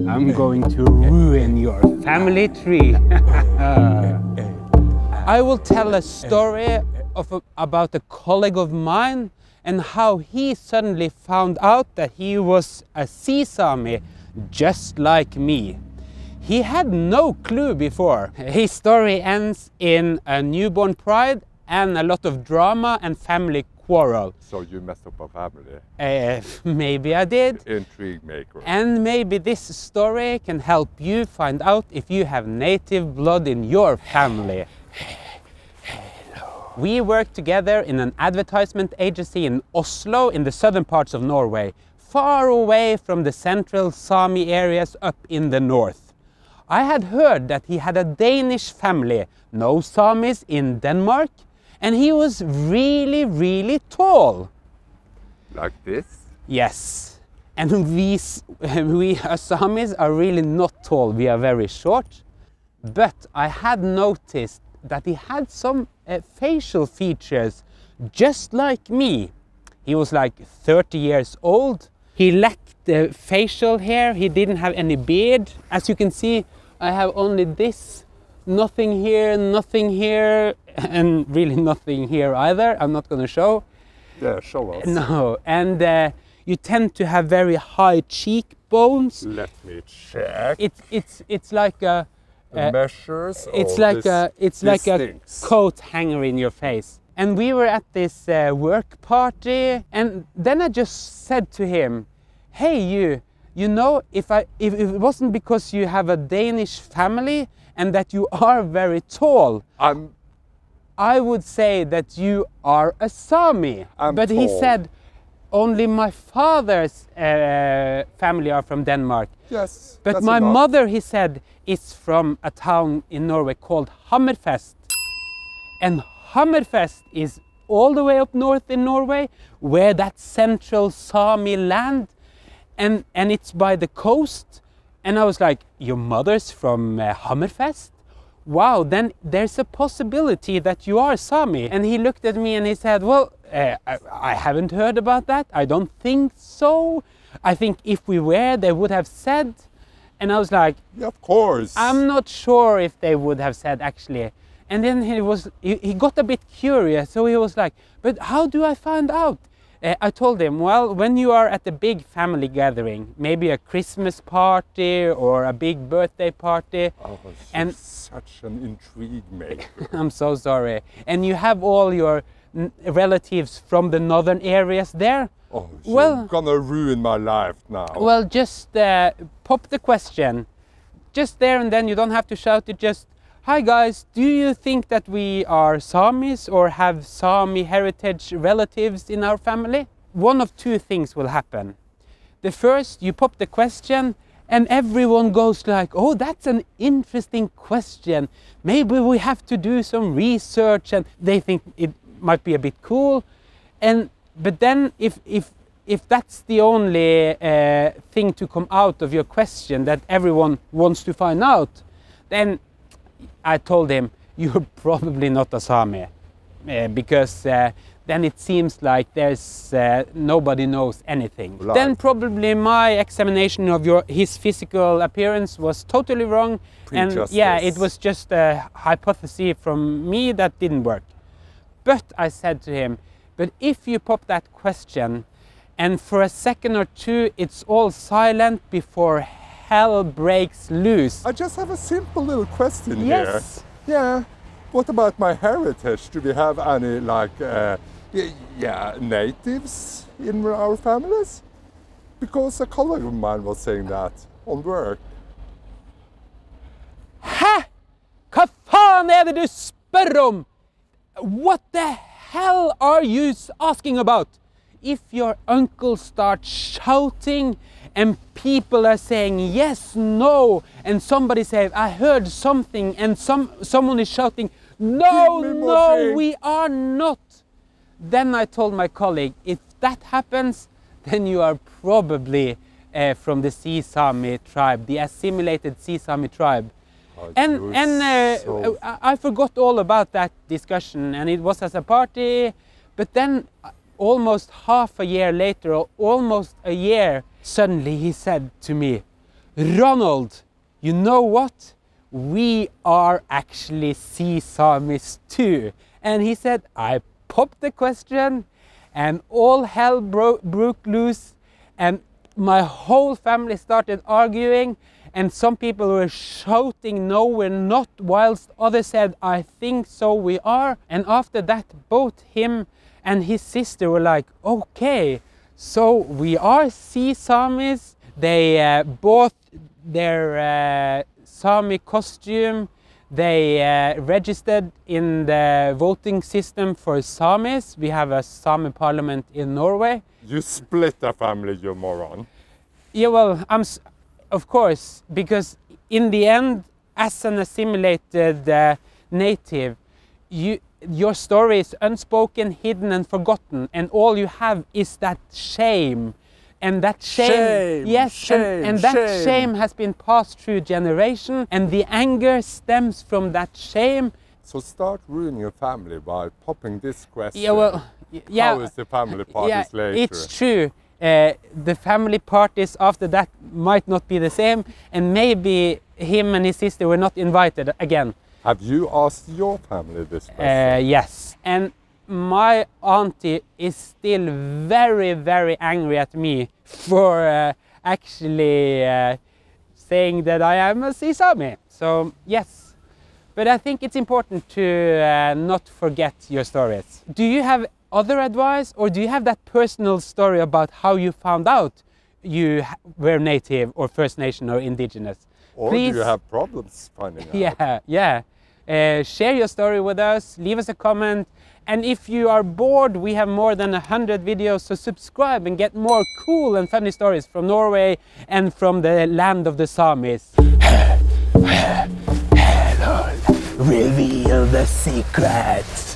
I'm going to ruin your family tree. I will tell a story about a colleague of mine and how he suddenly found out that he was a Sea Sami, just like me. He had no clue before. His story ends in a newborn pride and a lot of drama and family quarrel. So you messed up a family? Maybe I did. Intrigue maker. And maybe this story can help you find out if you have native blood in your family. We worked together in an advertisement agency in Oslo in the southern parts of Norway, far away from the central Sami areas up in the north. I had heard that he had a Danish family, no Samis in Denmark, and he was really, really tall. Like this? Yes. And we Samis are really not tall, we are very short. But I had noticed that he had some facial features just like me. He was like 30 years old. He lacked the facial hair, he didn't have any beard. As you can see, I have only this. Nothing here, and really nothing here either. I'm not going to show. Yeah, show us. No, and you tend to have very high cheekbones. Let me check. It's like a the measures. it's like a coat hanger in your face. And we were at this work party, and then I just said to him, "Hey, you know, if it wasn't because you have a Danish family and that you are very tall, I would say that you are a Sami." But tall. He said, "Only my father's family are from Denmark." Yes. But my mother, he said, is from a town in Norway called Hammerfest. And Hammerfest is all the way up north in Norway, where that central Sami land, and it's by the coast. And I was like, "Your mother's from Hammerfest? Wow, then there's a possibility that you are Sami." And he looked at me and he said, "Well, I haven't heard about that. I don't think so. I think if we were, they would have said." And I was like, yeah, of course. I'm not sure if they would have said actually. And then he got a bit curious, so he was like, "But how do I find out?" I told him, "Well, when you are at a big family gathering, maybe a Christmas party or a big birthday party." Oh, and such an intrigue maker. I'm so sorry. And you have all your relatives from the northern areas there. Oh, well, you're gonna ruin my life now. Well, just pop the question. Just there and then, you don't have to shout it, just, "Hi guys, do you think that we are Samis or have Sami heritage relatives in our family?" One of two things will happen. The first, you pop the question and everyone goes like, "Oh, that's an interesting question. Maybe we have to do some research," and they think it might be a bit cool. But then if that's the only thing to come out of your question, that everyone wants to find out, then I told him, "You're probably not a Sami," because then it seems like there's nobody knows anything. Right. Then probably my examination of his physical appearance was totally wrong, and yeah, it was just a hypothesis from me that didn't work. But I said to him, "But if you pop that question and for a second or two it's all silent before hell breaks loose." I just have a simple little question yes. here. Yeah. What about my heritage? Do we have any natives in our families? Because a colleague of mine was saying that on work. Hæ? Hva faen er det du spør om? What the hell are you asking about? If your uncle starts shouting and people are saying yes, no, and somebody says, "I heard something," and someone is shouting, "No, no, we are not," then I told my colleague, if that happens, then you are probably from the Sea Sami tribe, the assimilated Sea Sami tribe. I forgot all about that discussion, and it was as a party. But then almost half a year later, or almost a year, suddenly he said to me, Ronald, you know what? We are actually Sea Samis too. And he said, I popped the question and all hell broke loose, and my whole family started arguing, and some people were shouting, no, we're not, whilst others said, I think so, we are. And after that, both him and his sister were like, okay, so we are Sea Samis. They bought their Sami costume. They registered in the voting system for Samis. We have a Sami parliament in Norway. You split a family, you moron. Yeah, well, of course, because in the end, as an assimilated native, your story is unspoken, hidden and forgotten, and all you have is that shame. And that shame, yes, shame, and that shame has been passed through generation, and the anger stems from that shame. So start ruining your family by popping this question. Yeah, well, yeah. How is the family parties later? It's true. The family parties after that might not be the same, and maybe him and his sister were not invited again. Have you asked your family this question? Yes, and my auntie is still very, very angry at me for actually saying that I am a Sea Sami. So yes, but I think it's important to not forget your stories. Do you have other advice, or do you have that personal story about how you found out you were native or First Nation or indigenous? Or Please, do you have problems finding out? Yeah. Share your story with us, leave us a comment, and if you are bored, we have more than 100 videos, so subscribe and get more cool and funny stories from Norway and from the land of the Samis. Hello, reveal the secrets.